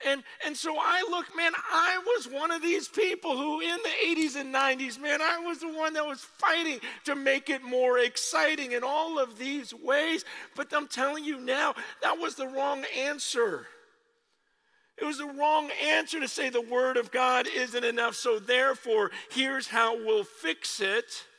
And so I look, man, I was one of these people who in the 80s and 90s, man, I was the one that was fighting to make it more exciting in all of these ways. But I'm telling you now, that was the wrong answer. It was the wrong answer to say the Word of God isn't enough, so therefore, here's how we'll fix it.